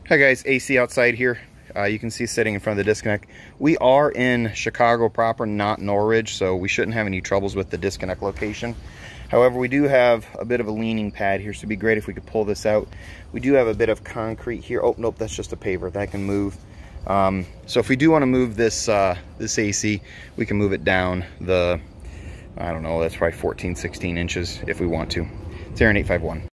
Hi guys, AC outside here. You can see sitting in front of the disconnect. We are in Chicago proper, not Norridge, so we shouldn't have any troubles with the disconnect location. However, we do have a bit of a leaning pad here, so it'd be great if we could pull this out. We do have a bit of concrete here. Oh, nope, that's just a paver. That can move. So if we do want to move this this AC, we can move it down the, I don't know, that's probably 14, 16 inches if we want to. It's Aaron 851.